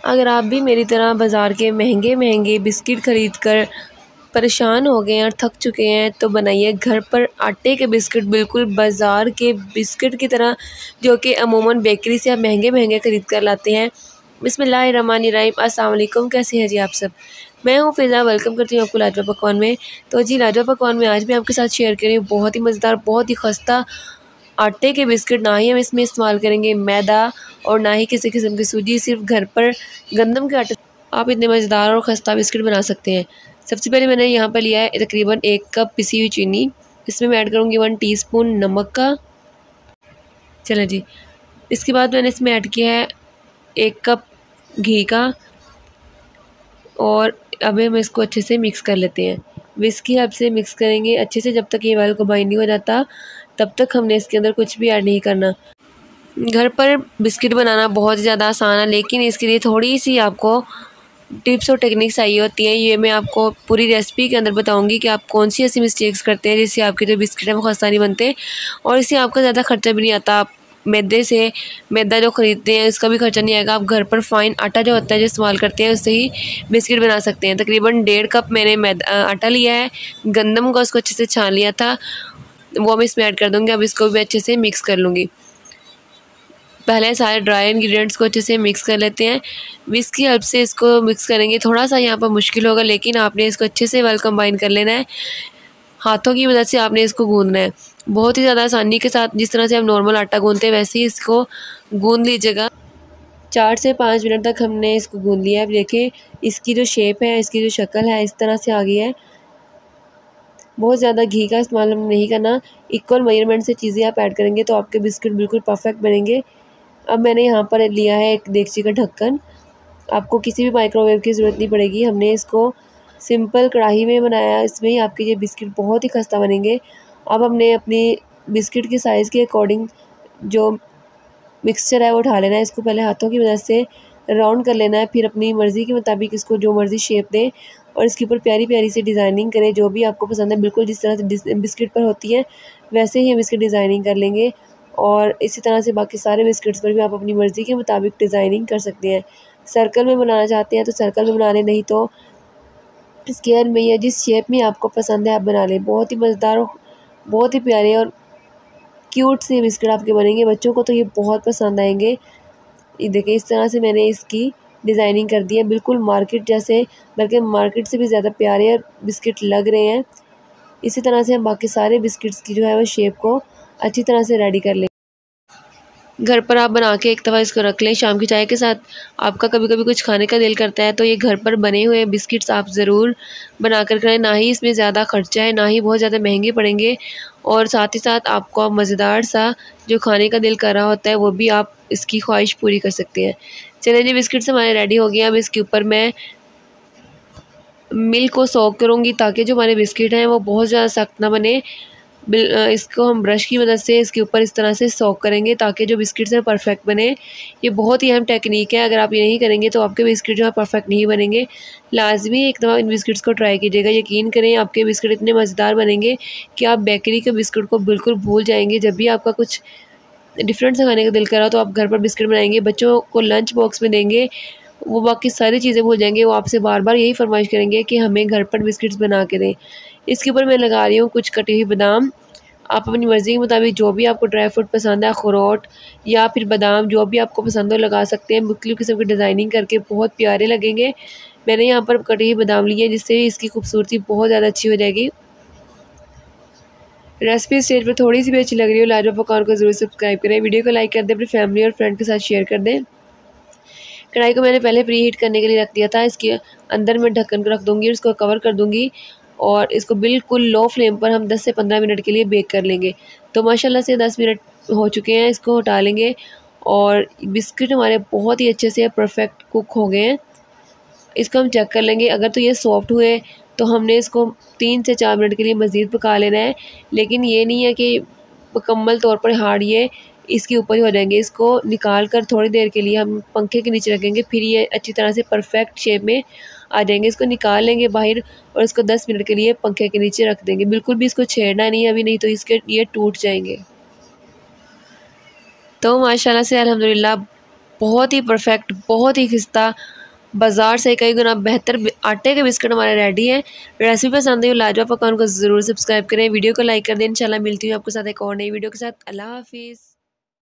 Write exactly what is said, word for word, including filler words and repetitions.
अगर आप भी मेरी तरह बाज़ार के महंगे महंगे बिस्किट ख़रीद कर परेशान हो गए हैं और थक चुके हैं तो बनाइए घर पर आटे के बिस्किट, बिल्कुल बाज़ार के बिस्किट की तरह, जो कि अमूमन बेकरी से आप महंगे महंगे ख़रीद कर लाते हैं। बिस्मिल्लाहिर्रहमानिर्रहीम। अस्सलाम वालेकुम, कैसे हैं जी आप सब। मैं हूँ फ़िज़ा, वेलकम करती हूँ आपको लाजवाब पकवान में। तो जी लाजवाब पकवान में आज मैं आपके साथ शेयर कर रही हूँ बहुत ही मज़ेदार, बहुत ही खस्ता आटे के बिस्किट। ना ही हम इसमें इस्तेमाल करेंगे मैदा और ना ही किसी किस्म की सूजी, सिर्फ घर पर गंदम के आटे आप इतने मज़ेदार और खस्ता बिस्किट बना सकते हैं। सबसे पहले मैंने यहाँ पर लिया है तकरीबन एक कप पिसी हुई चीनी। इसमें मैं ऐड करूँगी वन टीस्पून नमक का। चलो जी, इसके बाद मैंने इसमें ऐड किया है एक कप घी का, और अब हम इसको अच्छे से मिक्स कर लेते हैं। विस्क की हेल्प से मिक्स करेंगे अच्छे से, जब तक ये वेल को बाइंड नहीं हो जाता तब तक हमने इसके अंदर कुछ भी ऐड नहीं करना। घर पर बिस्किट बनाना बहुत ज़्यादा आसान है, लेकिन इसके लिए थोड़ी सी आपको टिप्स और टेक्निक्स चाहिए होती हैं। ये मैं आपको पूरी रेसिपी के अंदर बताऊंगी कि आप कौन सी ऐसी मिस्टेक्स करते हैं जिससे आपके जो बिस्किट हैं वो खस्ता नहीं बनते, और इससे आपका ज़्यादा खर्चा भी नहीं आता। आप मैदे से मैदा जो ख़रीदते हैं इसका भी खर्चा नहीं आएगा। आप घर पर फाइन आटा जो होता है जो इस्तेमाल करते हैं उससे ही बिस्किट बना सकते हैं। तकरीबन डेढ़ कप मैंने मैदा आटा लिया है, गंदम का, उसको अच्छे से छान लिया था, वो मैं इसमें ऐड कर दूँगी। अब इसको भी अच्छे से मिक्स कर लूँगी। पहले सारे ड्राई इंग्रेडिएंट्स को अच्छे से मिक्स कर लेते हैं। विस्क की हेल्प से इसको मिक्स करेंगे। थोड़ा सा यहाँ पर मुश्किल होगा, लेकिन आपने इसको अच्छे से वेल कंबाइन कर लेना है। हाथों की मदद से आपने इसको गूंदना है, बहुत ही ज़्यादा आसानी के साथ। जिस तरह से हम नॉर्मल आटा गूंदते हैं वैसे ही इसको गूंद लीजिएगा। चार से पाँच मिनट तक हमने इसको गूंद लिया है। अब देखिए इसकी जो शेप है, इसकी जो शक्ल है, इस तरह से आ गई है। बहुत ज़्यादा घी का इस्तेमाल हम नहीं करना। इक्वल मेजरमेंट से चीज़ें आप ऐड करेंगे तो आपके बिस्किट बिल्कुल परफेक्ट बनेंगे। अब मैंने यहाँ पर लिया है एक देगची का ढक्कन। आपको किसी भी माइक्रोवेव की ज़रूरत नहीं पड़ेगी। हमने इसको सिंपल कढ़ाई में बनाया, इसमें ही आपके ये बिस्किट बहुत ही खस्ता बनेंगे। अब हमने अपनी बिस्किट के साइज़ के अकॉर्डिंग जो मिक्सचर है वो उठा लेना है। इसको पहले हाथों की मदद से राउंड कर लेना है, फिर अपनी मर्ज़ी के मुताबिक इसको जो मर्ज़ी शेप दें और इसके ऊपर प्यारी प्यारी सी डिज़ाइनिंग करें, जो भी आपको पसंद है। बिल्कुल जिस तरह से बिस्किट पर होती है वैसे ही हम इसकी डिज़ाइनिंग कर लेंगे, और इसी तरह से बाकी सारे बिस्किट्स पर भी आप अपनी मर्ज़ी के मुताबिक डिज़ाइनिंग कर सकते हैं। सर्कल में बनाना चाहते हैं तो सर्कल में बना लें, नहीं तो स्क्वायर में या जिस शेप में आपको पसंद है आप बना लें। बहुत ही मज़ेदार और बहुत ही प्यारे और क्यूट से बिस्किट आपके बनेंगे। बच्चों को तो ये बहुत पसंद आएंगे। ये देखिए इस तरह से मैंने इसकी डिज़ाइनिंग कर दी है, बिल्कुल मार्केट जैसे, बल्कि मार्केट से भी ज़्यादा प्यारे और बिस्किट लग रहे हैं। इसी तरह से हम बाकी सारे बिस्किट्स की जो है वो शेप को अच्छी तरह से रेडी कर लें। घर पर आप बना के एक दफ़ा इसको रख लें। शाम की चाय के साथ आपका कभी कभी कुछ खाने का दिल करता है तो ये घर पर बने हुए बिस्किट्स आप ज़रूर बना कर खाएं। ना ही इसमें ज़्यादा खर्चा है, ना ही बहुत ज़्यादा महंगे पड़ेंगे, और साथ ही साथ आपको मज़ेदार सा जो खाने का दिल कर रहा होता है वो भी आप इसकी ख्वाहिश पूरी कर सकते हैं। चलिए जी, बिस्किट्स हमारे रेडी हो गए। अब इसके ऊपर मैं मिल्क को सोक करूँगी ताकि जो हमारे बिस्किट हैं वो बहुत ज़्यादा सख्त ना बने। बिल इसको हम ब्रश की मदद से इसके ऊपर इस तरह से सोक करेंगे ताकि जो बिस्किट्स हैं परफेक्ट बने। ये बहुत ही अहम टेक्निक है, अगर आप ये नहीं करेंगे तो आपके बिस्किट जो है परफेक्ट नहीं बनेंगे। लाजमी एक दफ़ा इन बिस्किट्स को ट्राई कीजिएगा, यकीन करें आपके बिस्किट इतने मज़ेदार बनेंगे कि आप बेकरी के बिस्किट को बिल्कुल भूल जाएंगे। जब भी आपका कुछ डिफरेंट से खाने का दिल करा तो आप घर पर बिस्किट बनाएंगे, बच्चों को लंच बॉक्स में देंगे, वो बाकी सारी चीज़ें भूल जाएंगे। वो आपसे बार बार यही फरमाइश करेंगे कि हमें घर पर बिस्किट्स बना के दें। इसके ऊपर मैं लगा रही हूँ कुछ कटी हुई बादाम। आप अपनी मर्ज़ी के मुताबिक जो भी आपको ड्राई फ्रूट पसंद है, अखरोट या फिर बादाम, जो भी आपको पसंद हो लगा सकते हैं। मुख्तलिफ़ किस्म की डिज़ाइनिंग करके बहुत प्यारे लगेंगे। मैंने यहाँ पर कटी हुई बादाम ली है, जिससे इसकी खूबसूरती बहुत ज़्यादा अच्छी हो जाएगी। रेसिपी स्टेज पर थोड़ी सी भी अच्छी लग रही हो लाजवाब पकवान को ज़रूर सब्सक्राइब करें, वीडियो को लाइक कर दें, अपनी फैमिली और फ्रेंड के साथ शेयर कर दें। कढ़ाई को मैंने पहले प्री हीट करने के लिए रख दिया था। इसके अंदर मैं ढक्कन को रख दूँगी और इसको कवर कर दूँगी, और इसको बिल्कुल लो फ्लेम पर हम दस से पंद्रह मिनट के लिए बेक कर लेंगे। तो माशाल्लाह से दस मिनट हो चुके हैं, इसको हटा लेंगे और बिस्किट हमारे बहुत ही अच्छे से परफेक्ट कुक हो गए हैं। इसको हम चेक कर लेंगे, अगर तो ये सॉफ्ट हुए तो हमने इसको तीन से चार मिनट के लिए मज़ीद पका लेना है, लेकिन ये नहीं है कि मुकम्मल तौर पर हार्ड ये इसके ऊपर ही हो जाएंगे। इसको निकाल कर थोड़ी देर के लिए हम पंखे के नीचे रखेंगे, फिर ये अच्छी तरह से परफेक्ट शेप में आ जाएंगे। इसको निकाल लेंगे बाहर और इसको दस मिनट के लिए पंखे के नीचे रख देंगे। बिल्कुल भी इसको छेड़ना नहीं है अभी, नहीं तो इसके ये टूट जाएंगे। तो माशाल्लाह से अल्हम्दुलिल्लाह बहुत ही परफेक्ट, बहुत ही खिस्ता, बाज़ार से कई गुना बेहतर आटे के बिस्किट हमारे रेडी हैं। रेसिपी पसंद है लाजवाब पकवान को ज़रूर सब्सक्राइब करें, वीडियो को लाइक कर दें। इंशाल्लाह मिलती हूँ आपके साथ एक और नई वीडियो के साथ। अल्लाह हाफिज़।